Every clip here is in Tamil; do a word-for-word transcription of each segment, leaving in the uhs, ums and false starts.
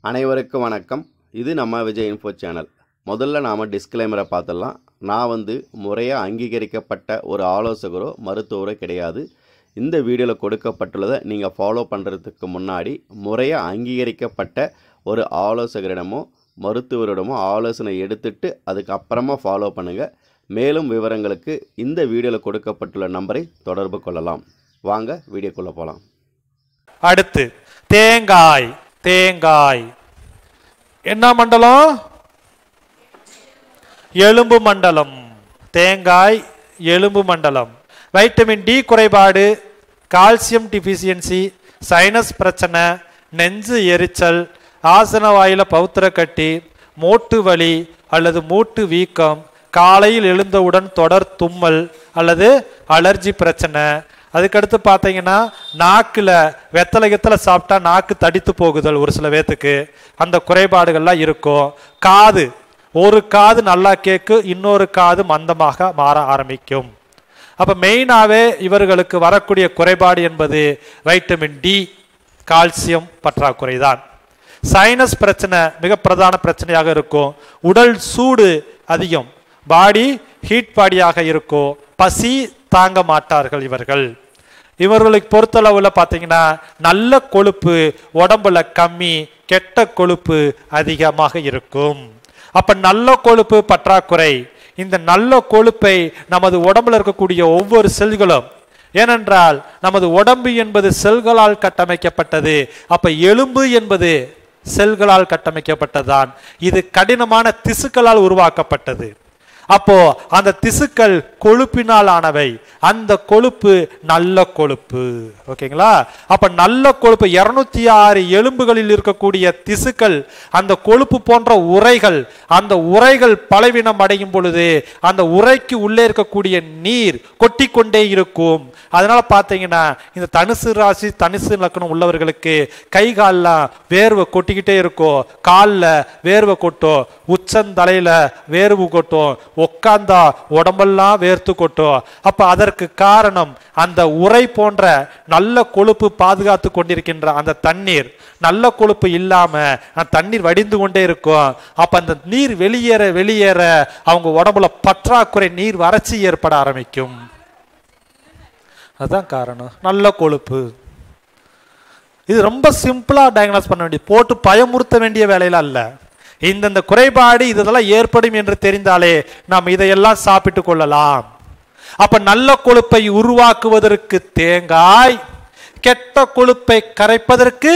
அனைவருக்கும் வணக்கம். இது நம்ம விஜய் இன்ஃபோ சேனல். முதல்ல நாம் டிஸ்க்ளைமரை பார்த்துடலாம். நான் வந்து முறையாக அங்கீகரிக்கப்பட்ட ஒரு ஆலோசகரோ மருத்துவரோ கிடையாது. இந்த வீடியோவில் கொடுக்கப்பட்டுள்ளதை நீங்கள் ஃபாலோ பண்ணுறதுக்கு முன்னாடி முறையாக அங்கீகரிக்கப்பட்ட ஒரு ஆலோசகரிடமோ மருத்துவரிடமோ ஆலோசனை எடுத்துட்டு அதுக்கப்புறமா ஃபாலோ பண்ணுங்கள். மேலும் விவரங்களுக்கு இந்த வீடியோவில் கொடுக்கப்பட்டுள்ள நம்பரை தொடர்பு கொள்ளலாம். வாங்க வீடியோக்குள்ளே போகலாம். அடுத்து தேங்காய். தேங்காய் என்ன மண்டலம்? எலும்பு மண்டலம். தேங்காய் எலும்பு மண்டலம். வைட்டமின் டி குறைபாடு, கால்சியம் டிஃபிஷியன்சி, சைனஸ் பிரச்சனை, நெஞ்சு எரிச்சல், ஆசன வாயில பௌத்திர கட்டி, மூட்டு வலி அல்லது மூட்டு வீக்கம், காலையில் எழுந்தவுடன் தொடர் தும்மல் அல்லது அலர்ஜி பிரச்சனை. அதுக்கடுத்து பார்த்தீங்கன்னா நாக்கில் வெத்தலை கத்தலை சாப்பிட்டா நாக்கு தடித்து போகுதல் ஒரு சில பேத்துக்கு, அந்த குறைபாடுகள்லாம் இருக்கும். காது, ஒரு காது நல்லா கேட்கு, இன்னொரு காது மந்தமாக மாற ஆரம்பிக்கும். அப்போ மெயினாகவே இவர்களுக்கு வரக்கூடிய குறைபாடு என்பது வைட்டமின் டி, கால்சியம் பற்றாக்குறை தான். சைனஸ் பிரச்சனை மிக பிரதான பிரச்சனையாக இருக்கும். உடல் சூடு அதிகம், பாடி ஹீட் பாடியாக இருக்கும். பசி தாங்க மாட்டார்கள் இவர்கள். இவர்களுக்கு பொறுத்தளவுல பார்த்தீங்கன்னா நல்ல கொழுப்பு உடம்புல கம்மி, கெட்ட கொழுப்பு அதிகமாக இருக்கும். அப்ப நல்ல கொழுப்பு பற்றாக்குறை. இந்த நல்ல கொழுப்பை நமது உடம்புல இருக்கக்கூடிய ஒவ்வொரு செல்களும், ஏனென்றால் நமது உடம்பு என்பது செல்களால் கட்டமைக்கப்பட்டது. அப்ப எலும்பு என்பது செல்களால் கட்டமைக்கப்பட்டதுதான். இது கடினமான திசுக்களால் உருவாக்கப்பட்டது. அப்போ அந்த திசுக்கள் கொழுப்பினால் ஆனவை. அந்த கொழுப்பு நல்ல கொழுப்பு. ஓகேங்களா? அப்ப நல்ல கொழுப்பு இருநூத்தி ஆறு எலும்புகளில் இருக்கக்கூடிய திசுக்கள், அந்த கொழுப்பு போன்ற உறைகள், அந்த உறைகள் பலவீனம் அடையும் பொழுது அந்த உறைக்கு உள்ளே இருக்கக்கூடிய நீர் கொட்டி கொண்டே இருக்கும். அதனால பார்த்தீங்கன்னா இந்த தனுசு ராசி தனுசு லக்னம் உள்ளவர்களுக்கு கை கால்லாம் வேர்வை கொட்டிக்கிட்டே இருக்கும். காலில் வேர்வை கொட்டும், உச்சந்தலையில வேர்வு கொட்டும், உட்கார்ந்தா உடம்பெல்லாம் வேர்த்து கொட்டும். அப்ப அதற்கு காரணம் அந்த உறை போன்ற நல்ல கொழுப்பு பாதுகாத்து கொண்டிருக்கின்ற அந்த தண்ணீர், நல்ல கொழுப்பு இல்லாம அந்த தண்ணீர் வடிந்து கொண்டே இருக்கும். அப்ப அந்த நீர் வெளியேற வெளியேற அவங்க உடம்புல பற்றாக்குறை, நீர் வறட்சி ஏற்பட ஆரம்பிக்கும். அதுதான் காரணம், நல்ல கொழுப்பு. இது ரொம்ப சிம்பிளா டயக்னோஸ் பண்ண வேண்டிய, போட்டு பயமுறுத்த வேண்டிய வேலையில அல்ல. இந்தந்த குறைபாடு இதெல்லாம் ஏற்படும் என்று தெரிந்தாலே நாம் இதையெல்லாம் சாப்பிட்டு கொள்ளலாம். அப்ப நல்ல கொழுப்பை உருவாக்குவதற்கு தேங்காய், கெட்ட கொழுப்பை கரைப்பதற்கு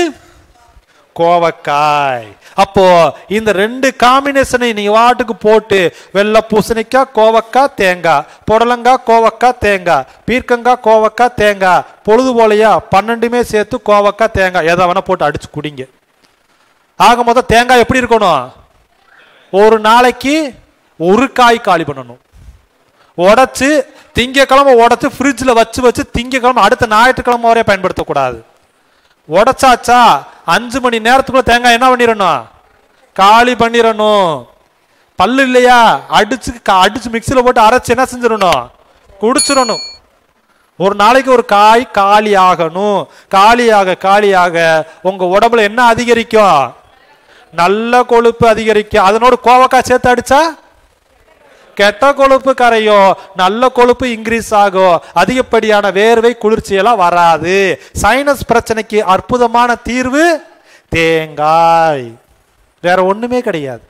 கோவக்காய். அப்போ இந்த ரெண்டு காம்பினேஷனை நீங்க வாட்டுக்கு போட்டு வெள்ளை பூசணிக்காய் கோவக்காய் தேங்காய், புடலங்காய் கோவக்காய் தேங்காய், பீர்க்கங்காய் கோவக்காய் தேங்காய், பொழுது போலையா பன்னெண்டுமே சேர்த்து கோவக்காய் தேங்காய் எதை வேணா போட்டு அடிச்சு குடிங்க. ஆக மொத்தம் தேங்காய் எப்படி இருக்கணும்? ஒரு நாளைக்கு ஒரு காய் காலி பண்ணணும். உடைச்சு திங்கக்கிழமை உடைச்சு ஃப்ரிட்ஜில் வச்சு வச்சு திங்கக்கிழமை அடுத்த ஞாயிற்றுக்கிழமை வரைய பயன்படுத்தக்கூடாது. உடைச்சாச்சா அஞ்சு மணி நேரத்துக்குள்ள தேங்காய் என்ன பண்ணிடணும்? காலி பண்ணிடணும். பல்லு இல்லையா, அடிச்சு அடிச்சு மிக்சியில் போட்டு அரைச்சு என்ன செஞ்சிடணும்? குடிச்சிடணும். ஒரு நாளைக்கு ஒரு காய் காலி ஆகணும். காலியாக காலியாக உங்க உடம்புல என்ன அதிகரிக்கும்? நல்ல கொழுப்பு அதிகரிக்கும். அதனோட கோவக்காய் சேர்த்து அடிச்சா கெட்ட கொழுப்பு கரையும், நல்ல கொழுப்பு இன்க்ரீஸ் ஆகும். அதிகப்படியான வேர்வை குளிர்ச்சியெல்லாம் வராது. சைனஸ் பிரச்சனைக்கு அற்புதமான தீர்வு தேங்காய், வேற ஒண்ணுமே கிடையாது.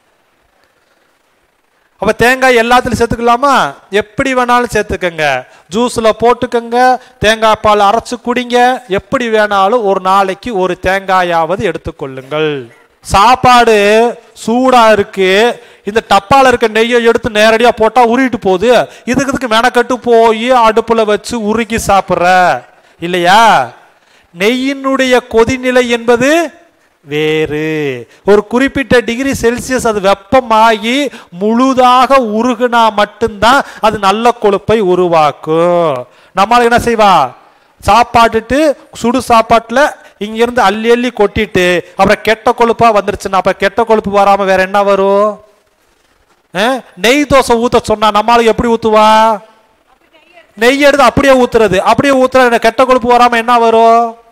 அப்ப தேங்காய் எல்லாத்துலயும் சேர்த்துக்கலாமா? எப்படி வேணாலும் சேர்த்துக்கங்க. ஜூஸ்ல போட்டுக்கங்க, தேங்காய் பால் அரைச்சு குடிங்க, எப்படி வேணாலும் ஒரு நாளைக்கு ஒரு தேங்காயாவது எடுத்துக்கொள்ளுங்கள். சாப்பாடு சூடா இருக்கு, இந்த டப்பால இருக்க நெய்யை எடுத்து நேரடியா போட்டா உருகிட்டு போகுது. இதுக்கு இதுக்கு மெனக்கட்டு போய் அடுப்புல வச்சு உருக்கி சாப்பிட்ற இல்லையா? நெய்யினுடைய கொதிநிலை என்பது வேறு. ஒரு குறிப்பிட்ட டிகிரி செல்சியஸ் அது வெப்பமாகி முழுதாக உருகுனா மட்டும்தான் அது நல்ல கொழுப்பை உருவாக்கும். நம்மளுக்கு என்ன செய்வா? சாப்பாட்டுட்டு சுடு சாப்பாட்டுல இங்க இருந்து அள்ளி அள்ளி கொட்டிட்டு அப்புறம் கெட்ட கொழுப்பா வந்துருச்சுன்னா அப்ப கெட்ட கொழுப்பு வராம வேற என்ன வரும்? நெய் தோசை ஊத்த சொன்னா நம்மளுக்கு எப்படி ஊத்துவா? நெய் எடுத்து அப்படியே ஊத்துறது. அப்படியே ஊத்துற கெட்ட கொழுப்பு வராம என்ன வரும்?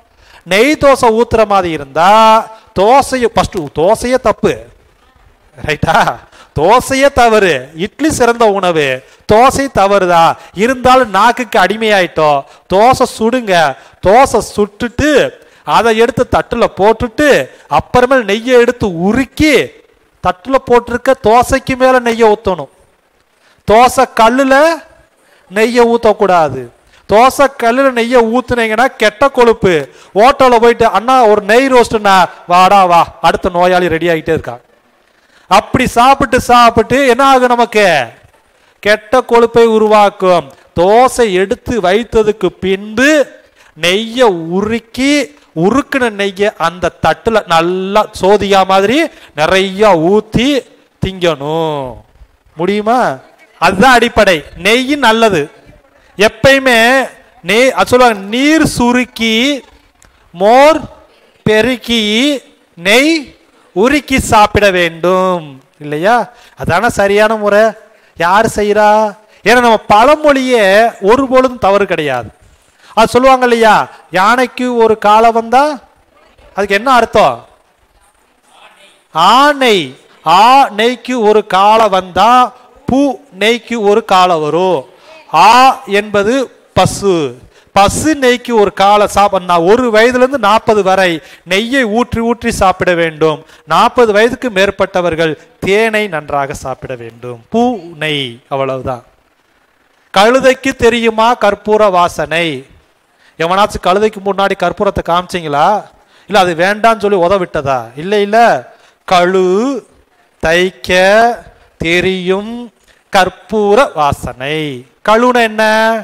நெய் தோசை ஊத்துற மாதிரி இருந்தா தோசையை ஃபர்ஸ்ட் தோசையே தப்பு, ரைட்டா? தோசையே தவறு, இட்லி சிறந்த உணவு, தோசை தவறுதா இருந்தாலும் நாக்குக்கு அடிமையாயிட்டோம். தோசை சுடுங்க, தோசை சுட்டுட்டு அதை எடுத்து தட்டுல போட்டுட்டு அப்புறமேல் நெய்யை எடுத்து உருக்கி தட்டுல போட்டிருக்க தோசைக்கு மேல நெய்யை ஊற்றணும். தோசை கல்லுல நெய்யை ஊற்றக்கூடாது. தோசை கல்லில் நெய்யை ஊத்துனீங்கன்னா கெட்ட கொழுப்பு. ஹோட்டலில் போயிட்டு அண்ணா ஒரு நெய் ரோஸ்ட்னா வாடா வா, அடுத்த நோயாளி ரெடி ஆகிட்டே இருக்கா. அப்படி சாப்பிட்டு சாப்பிட்டு என்ன ஆகும், நமக்கு கெட்ட கொழுப்பை உருவாக்கும். தோசை எடுத்து வைத்ததுக்கு பின்பு நெய்யை உருக்கி உருக்குன நெய்யை அந்த தட்டுல நல்லா சோதியா மாதிரி நிறைய ஊத்தி திங்கணும். முடியுமா? அதுதான் அடிப்படை. நெய் நல்லது. எப்பயுமே நெய் சொல்லுவாங்க, நீர் சுருக்கி மோர் பெருக்கி நெய் உருக்கி சாப்பிட வேண்டும், இல்லையா? அதான சரியான முறை. யார் செய்யறா? ஏன்னா நம்ம பழமொழியே ஒரு பொழுதும் தவறு கிடையாது. அது சொல்லுவாங்க இல்லையா, யானைக்கு ஒரு காலம் வந்தா அதுக்கு என்ன அர்த்தம்? ஆனை ஆ நெய்க்கு ஒரு காலம் வந்தா பூ நெய்க்கு ஒரு காலம் வரும். ஆ என்பது பசு, பசு நெய்க்கு ஒரு காலை சாப்பிட ஒரு வயதுல இருந்து நாற்பது வரை நெய்யை ஊற்றி ஊற்றி சாப்பிட வேண்டும். நாற்பது வயதுக்கு மேற்பட்டவர்கள் தேனை நன்றாக சாப்பிட வேண்டும். பூ நெய், அவ்வளவுதான். கழுதைக்கு தெரியுமா கற்பூர வாசனை? எவனாச்சும் கழுதைக்கு முன்னாடி கற்பூரத்தை காமிச்சிங்களா? இல்ல அது வேண்டான்னு சொல்லி உதவிட்டதா? இல்ல இல்ல. கழு தைக்க தெரியும் கற்பூர வாசனை. கழுன என்ன?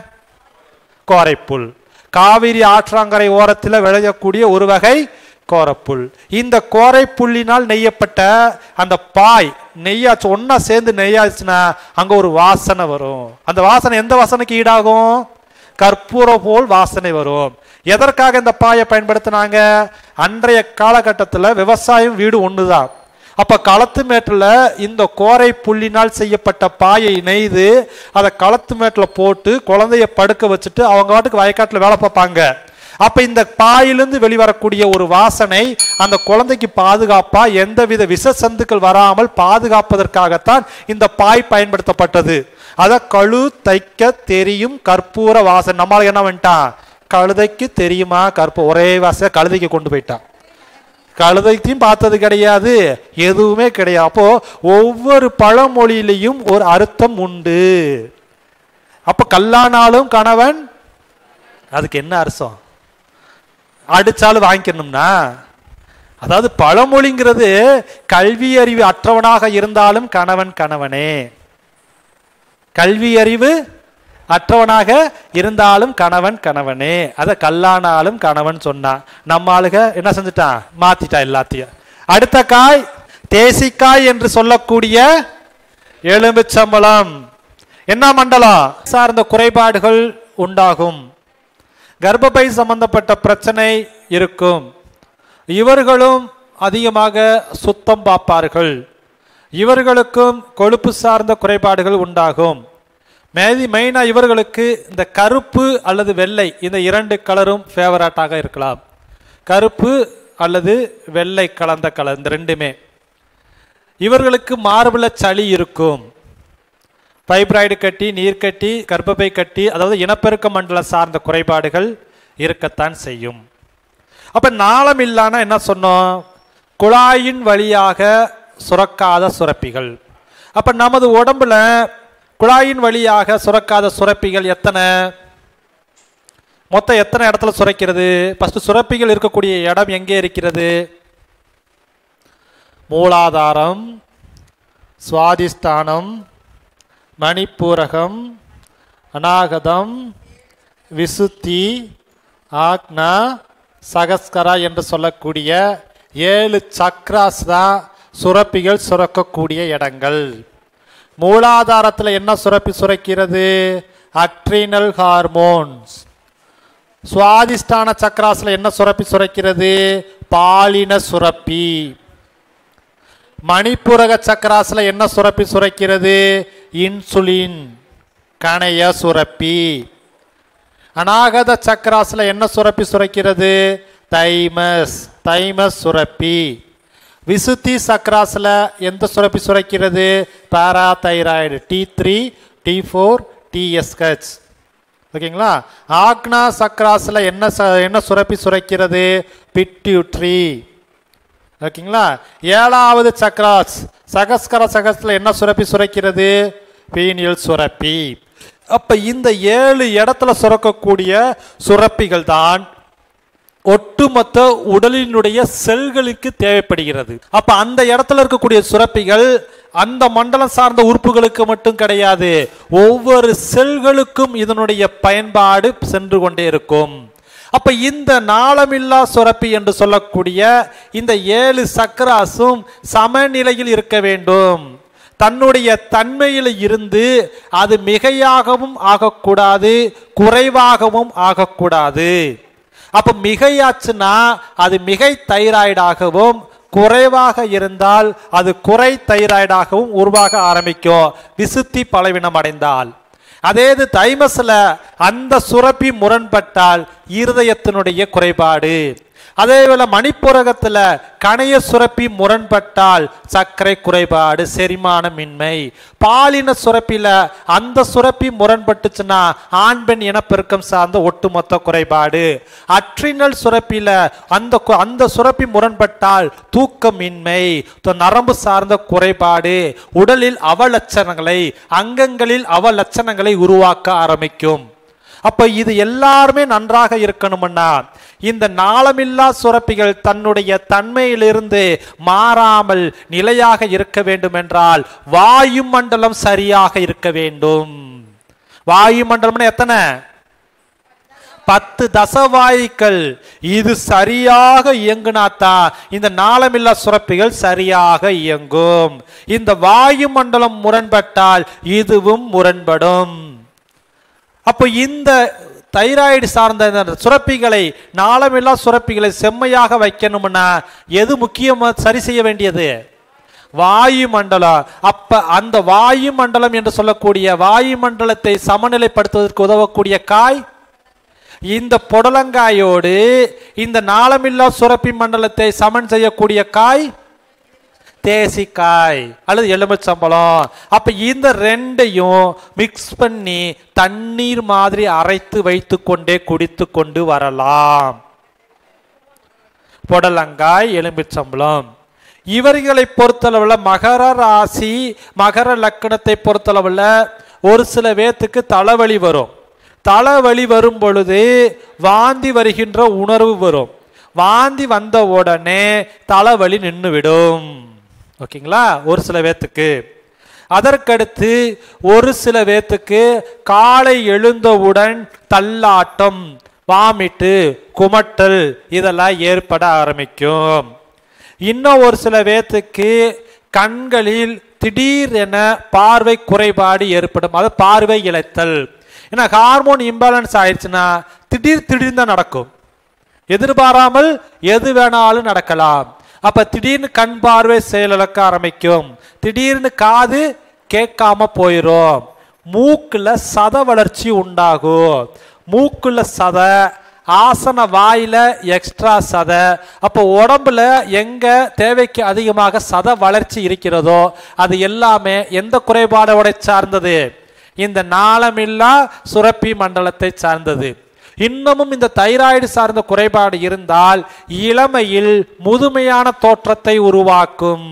கோரைப்புல். காவிரி ஆற்றாங்கரை ஓரத்தில் விளையக்கூடிய ஒரு வகை கோரைப்புல். இந்த கோரைப்புல்லினால் நெய்யப்பட்ட அந்த பாய் நெய்யாச்சு ஒன்னா சேர்ந்து நெய்யாச்சுன்னா அங்க ஒரு வாசனை வரும். அந்த வாசனை எந்த வாசனைக்கு ஈடாகும்? கற்பூர போல் வாசனை வரும். எதற்காக இந்த பாயை பயன்படுத்தினாங்க? அன்றைய காலகட்டத்தில் விவசாயம் வீடு ஒண்ணுதான். அப்ப களத்து மேட்டுல இந்த கோரை புல்லினால் செய்யப்பட்ட பாயை நெய்து அதை களத்து மேட்டுல போட்டு குழந்தைய படுக்க வச்சுட்டு அவங்க வாட்டுக்கு வயக்காட்டுல வேலை பார்ப்பாங்க. அப்ப இந்த பாயிலிருந்து வெளிவரக்கூடிய ஒரு வாசனை அந்த குழந்தைக்கு பாதுகாப்பா எந்தவித விஷ சந்துக்கள் வராமல் பாதுகாப்பதற்காகத்தான் இந்த பாய் பயன்படுத்தப்பட்டது. அத கழு தைக்க தெரியும் கற்பூர வாசனை. நம்மளுக்கு என்ன பண்ணிட்டான்? கழுதைக்கு தெரியுமா கற்பூர, ஒரே வாசனை கழுதைக்கு கொண்டு போயிட்டான். கழுதைத்தையும் பார்த்தது கிடையாது, எதுவுமே கிடையாது. அப்போ ஒவ்வொரு பழமொழியிலையும் ஒரு அர்த்தம் உண்டு. அப்ப கல்லானாலும் கணவன், அதுக்கு என்ன அர்த்தம்? அடிச்சாலும் வாங்கிக்கணும்னா, அதாவது பழமொழிங்கிறது கல்வி அறிவு அற்றவனாக இருந்தாலும் கணவன் கணவனே, கல்வி அறிவு அற்றவனாக இருந்தாலும் கணவன் கணவனே. அத கல்லானாலும் கணவன் சொன்னா நம்ம ஆளுக என்ன செஞ்சுட்டான்? மாத்திட்டா எல்லாத்தையும். அடுத்த காய் தேசிக்காய் என்று சொல்லக்கூடிய எலுமிச்சம்பழம். என்ன மண்டலம் சார்ந்த குறைபாடுகள் உண்டாகும், கர்ப்பப்பை சம்பந்தப்பட்ட பிரச்சனை இருக்கும். இவர்களும் அதிகமாக சுத்தம் பார்ப்பார்கள். இவர்களுக்கும் கொழுப்பு சார்ந்த குறைபாடுகள் உண்டாகும். மேதி மெயினாக இவர்களுக்கு இந்த கருப்பு அல்லது வெள்ளை இந்த இரண்டு கலரும் ஃபேவரட்டாக இருக்கலாம். கருப்பு அல்லது வெள்ளை கலந்த கலர் இந்த ரெண்டுமே. இவர்களுக்கு மார்புல சளி இருக்கும். ஃபைப்ராய்டு கட்டி, நீர்க்கட்டி, கர்ப்பப்பை கட்டி, அதாவது இனப்பெருக்க மண்டல சார்ந்த குறைபாடுகள் இருக்கத்தான் செய்யும். அப்ப நாளம் இல்லானா என்ன சொன்னோம்? குழாயின் வழியாக சுரக்காத சுரப்பிகள். அப்ப நமது உடம்புல குழாயின் வழியாக சுரக்காத சுரப்பிகள் எத்தனை? மொத்தம் எத்தனை இடத்துல சுரக்கிறது? ஃபர்ஸ்ட் சுரப்பிகள் இருக்கக்கூடிய இடம் எங்கே இருக்கிறது? மூலாதாரம், சுவாதிஷ்டானம், மணிப்பூரகம், அநாகதம், விசுத்தி, ஆக்னா, சகஸ்கரா என்று சொல்லக்கூடிய ஏழு சக்ராஸ் தான் சுரப்பிகள் சுரக்கக்கூடிய இடங்கள். மூலாதாரத்தில் என்ன சுரப்பி சுரக்கிறது? Adrenal hormones. சுவாதிஷ்டான சக்கராஸ்ல என்ன சுரப்பி சுரக்கிறது? பாலின சுரப்பி. மணிப்புரக சக்கராஸ்ல என்ன சுரப்பி சுரக்கிறது? இன்சுலின், கணைய சுரப்பி. அநாகத சக்கராஸ்ல என்ன சுரப்பி சுரக்கிறது? தைமஸ், தைமஸ் சுரப்பி. விசுத்தி சக்ராஸில் எந்த சுரப்பி சுரக்கிறது? Parathyroid, T three T four TSH. ஓகேங்களா? ஆக்னா சக்ராஸில் என்ன என்ன சுரப்பி சுரக்கிறது? பிட்யூட்ரி. ஓகேங்களா? ஏழாவது சக்ராஸ் சகஸ்கர சகஸ்ல என்ன சுரப்பி சுரக்கிறது? பீனியல் சுரப்பி. அப்ப இந்த ஏழு இடத்துல சுரக்கக்கூடிய சுரப்பிகள் தான் ஒட்டுமொத்த உடலினுடைய செல்களுக்கு தேவைப்படுகிறது. அப்ப அந்த இடத்துல இருக்கக்கூடிய சுரப்பிகள் அந்த மண்டலம் சார்ந்த உறுப்புகளுக்கு மட்டும் கிடையாது, ஒவ்வொரு செல்களுக்கும் இதனுடைய பயன்பாடு சென்று கொண்டே இருக்கும். அப்ப இந்த நாளமில்லா சுரப்பி என்று சொல்லக்கூடிய இந்த ஏழு சக்கராசும் சமநிலையில் இருக்க வேண்டும். தன்னுடைய தன்மையில் இருந்து அது மிகையாகவும் ஆகக்கூடாது, குறைவாகவும் ஆகக்கூடாது. அப்ப மிகையாச்சுன்னா அது மிகை தைராய்டாகவும், குறைவாக இருந்தால் அது குறை தைராய்டாகவும் உருவாக ஆரம்பிக்கும் விசுத்தி பலவீனம் அடைந்தால். அதே இது தைமஸ்ல அந்த சுரப்பி முரண்பட்டால் இருதயத்தினுடைய குறைபாடு. அதே போல மணிப்புரகத்துல கணைய சுரப்பி முரண்பட்டால் சர்க்கரை குறைபாடு, செரிமானமின்மை. பாலின சுரப்பில அந்த சுரப்பி முரண்பட்டுச்சுன்னா ஆண் பெண் இனப்பெருக்கம் சார்ந்த ஒட்டுமொத்த குறைபாடு. அட்ரினல் சுரப்பில அந்த அந்த சுரப்பி முரண்பட்டால் தூக்கமின்மை, நரம்பு சார்ந்த குறைபாடு, உடலில் அவலட்சணங்களை, அங்கங்களில் அவலட்சணங்களை உருவாக்க ஆரம்பிக்கும். அப்ப இது எல்லாருமே நன்றாக இருக்கணும்னா இந்த நாளமில்லா சுரப்பிகள் தன்னுடைய தன்மையிலிருந்து மாறாமல் நிலையாக இருக்க வேண்டும் என்றால் வாயு மண்டலம் சரியாக இருக்க வேண்டும். வாயு மண்டலம் எத்தனை? பத்து தசவாயுக்கள். இது சரியாக இயங்குனாத்தான் இந்த நாளமில்லா சுரப்பிகள் சரியாக இயங்கும். இந்த வாயு மண்டலம் முரண்பட்டால் இதுவும் முரண்படும். அப்போ இந்த தைராய்டு சார்ந்த சுரப்பிகளை, நாளமில்லா சுரப்பிகளை செம்மையாக வைக்கணும்னா எது முக்கியமாக சரி செய்ய வேண்டியது? வாயு மண்டலம். அப்ப அந்த வாயு மண்டலம் என்று சொல்லக்கூடிய வாயு மண்டலத்தை சமநிலைப்படுத்துவதற்கு உதவக்கூடிய காய் இந்த புடலங்காயோடு இந்த நாளமில்லா சுரப்பி மண்டலத்தை சமன் செய்யக்கூடிய காய் தேசிக்காய் அல்லது எலுமிச்சம்பழம். அப்ப இந்த ரெண்டையும் மிக்ஸ் பண்ணி தண்ணீர் மாதிரி அரைத்து வைத்து கொண்டே குடித்து கொண்டு வரலாம். புடலங்காய், எலுமிச்சம்பழம். இவர்களை பொறுத்தளவுல மகர ராசி, மகர லக்கணத்தை பொறுத்தளவுல ஒரு சில பேத்துக்கு தலைவலி வரும். தலைவலி வரும் பொழுது வாந்தி வருகின்ற உணர்வு வரும். வாந்தி வந்த உடனே தலைவலி நின்றுவிடும். ஓகேங்களா? ஒரு சில பேத்துக்கு. அதற்கடுத்து ஒரு சில பேத்துக்கு காலை எழுந்தவுடன் தள்ளாட்டம், வாமிட்டு, குமட்டல் இதெல்லாம் ஏற்பட ஆரம்பிக்கும். இன்னும் ஒரு சில பேத்துக்கு கண்களில் திடீர் என பார்வை குறைபாடு ஏற்படும். அது பார்வை இழைத்தல். ஏன்னா ஹார்மோன் இம்பேலன்ஸ் ஆயிடுச்சுன்னா திடீர் திடீர்னு தான் நடக்கும். எதிர்பாராமல் எது வேணாலும் நடக்கலாம். அப்ப திடீர்னு கண் பார்வை செயலிழக்க ஆரம்பிக்கும். திடீர்னு காது கேட்காம போயிடும். மூக்குல சத வளர்ச்சி உண்டாகும். மூக்குல சத, ஆசன வாயில எக்ஸ்ட்ரா சத. அப்போ உடம்புல எங்க தேவைக்கு அதிகமாக சத வளர்ச்சி இருக்கிறதோ அது எல்லாமே எந்த குறைபாடோட சார்ந்தது? இந்த நாளமில்லா சுரப்பி மண்டலத்தை சார்ந்தது. இன்னமும் இந்த தைராய்டு சார்ந்த குறைபாடு இருந்தால் இளமையில் முதுமையான தோற்றத்தை உருவாக்கும்.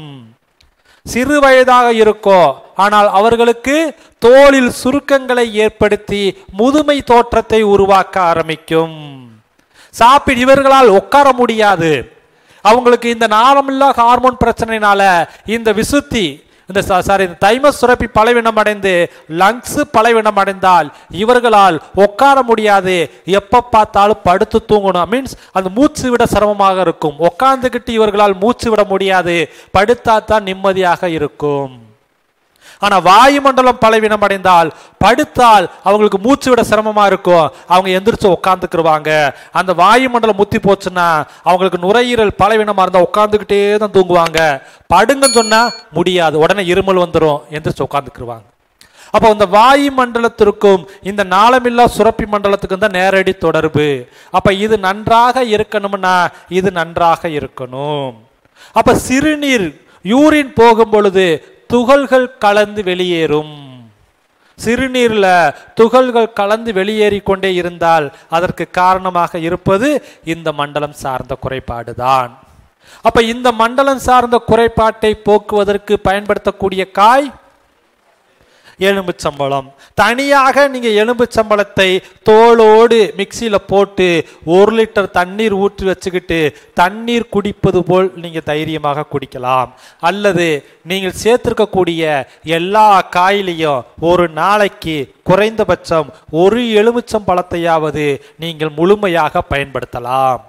சிறு வயதாக இருக்கும், ஆனால் அவர்களுக்கு தோலில் சுருக்கங்களை ஏற்படுத்தி முதுமை தோற்றத்தை உருவாக்க ஆரம்பிக்கும். சாப்பிடு இவர்களால் உட்கார முடியாது. அவங்களுக்கு இந்த நாளமில்லா ஹார்மோன் பிரச்சனைனால இந்த விசுத்தி இந்த சாரி இந்த தைமஸ் சுரப்பி பலவீனம் அடைந்து லங்ஸ் பலவீனம் அடைந்தால் இவர்களால் உட்கார முடியாது. எப்ப பார்த்தாலும் படுத்து தூங்கணும். மீன்ஸ் அந்த மூச்சு விட சிரமமாக இருக்கும். உட்கார்ந்துகிட்டு இவர்களால் மூச்சு விட முடியாது. படுத்தா தான் நிம்மதியாக இருக்கும். ஆனா வாயுமண்டலம் பலவீனம் அடைந்தால் படுத்தால் அவங்களுக்கு மூச்சு விட சிரமமா இருக்கும். அவங்க எந்திரிச்சு உட்காந்துக்குருவாங்க. அந்த வாயுமண்டலம் முத்தி போச்சுன்னா அவங்களுக்கு நுரையீரல் பலவீனமா இருந்தா உட்காந்துக்கிட்டே தான் தூங்குவாங்க. படுங்கன்னு சொன்னா முடியாது, உடனே இருமல் வந்துடும், எந்திரிச்சு உட்காந்துக்குருவாங்க. அப்போ இந்த வாயு மண்டலத்திற்கும் இந்த நாளமில்லா சுரப்பி மண்டலத்துக்கும் தான் நேரடி தொடர்பு. அப்ப இது நன்றாக இருக்கணும்னா இது நன்றாக இருக்கணும். அப்ப சிறுநீர் யூரின் போகும் பொழுது துகள்கள் கலந்து வெளியேறும். சிறுநீர்ல துகள்கள் கலந்து வெளியேறி கொண்டே இருந்தால் அதற்கு காரணமாக இருப்பது இந்த மண்டலம் சார்ந்த குறைபாடு தான். அப்ப இந்த மண்டலம் சார்ந்த குறைபாட்டை போக்குவதற்கு பயன்படுத்தக்கூடிய காய் எலும்புச்சம்பழம். தனியாக நீங்க எலும்புச்சம்பழத்தை தோலோடு மிக்சியில போட்டு ஒரு லிட்டர் தண்ணீர் ஊற்றி வச்சுக்கிட்டு தண்ணீர் குடிப்பது போல் நீங்க தைரியமாக குடிக்கலாம். அல்லது நீங்கள் சேர்த்திருக்கக்கூடிய எல்லா காயிலையும் ஒரு நாளைக்கு குறைந்தபட்சம் ஒரு எலுமிச்சம்பழத்தையாவது நீங்கள் முழுமையாக பயன்படுத்தலாம்.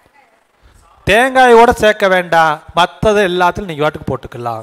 தேங்காயோட சேர்க்க வேண்டாம், மற்றது எல்லாத்திலும் நீங்க வாட்டுக்கு போட்டுக்கலாம்.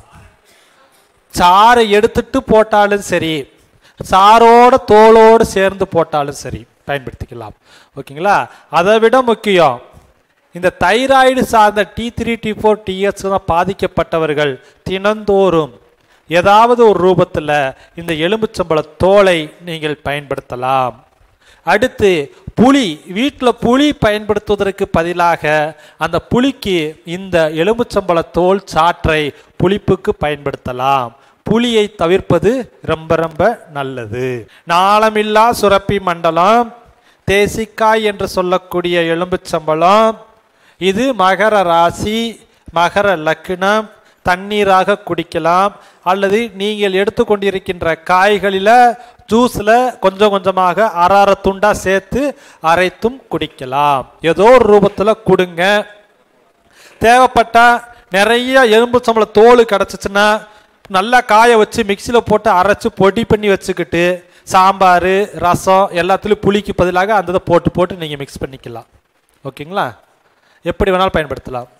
சாறை எடுத்துட்டு போட்டாலும் சரி, சாரோட தோலோடு சேர்ந்து போட்டாலும் சரி பயன்படுத்திக்கலாம். ஓகேங்களா? அதை விட முக்கியம், இந்த தைராய்டு சார்ந்த T three T four TS பாதிக்கப்பட்டவர்கள் தினந்தோறும் ஏதாவது ஒரு ரூபத்தில் இந்த எலும்புச்சம்பழ தோலை நீங்கள் பயன்படுத்தலாம். அடுத்து புளி, வீட்டில் புளி பயன்படுத்துவதற்கு பதிலாக அந்த புளிக்கு இந்த எலும்புச்சம்பழ தோல் சாற்றை புளிப்புக்கு பயன்படுத்தலாம். புளியை தவிர்ப்பது ரொம்ப ரொம்ப நல்லது. நாளமில்லா சுரப்பி மண்டலம், தேசிக்காய் என்று சொல்லக்கூடிய எலும்புச்சம்பழம், இது மகர ராசி, மகர லக்னம், தண்ணீராக குடிக்கலாம். அல்லது நீங்கள் எடுத்துக்கொண்டிருக்கின்ற காய்களில் ஜூஸில் கொஞ்சம் கொஞ்சமாக அரை அரை துண்டா சேர்த்து அரைத்தும் குடிக்கலாம். ஏதோ ஒரு ரூபத்தில் கொடுங்க. தேவைப்பட்டால் நிறைய எலும்புச்சம்பழ தோல் கிடச்சிச்சுன்னா நல்லா காய வச்சு மிக்சியில் போட்டு அரைச்சி பொடி பண்ணி வச்சுக்கிட்டு சாம்பார் ரசம் எல்லாத்துலேயும் புளிக்கு பதிலாக அந்த இதை போட்டு போட்டு நீங்கள் மிக்ஸ் பண்ணிக்கலாம். ஓகேங்களா? எப்படி வேணாலும் பயன்படுத்தலாம்.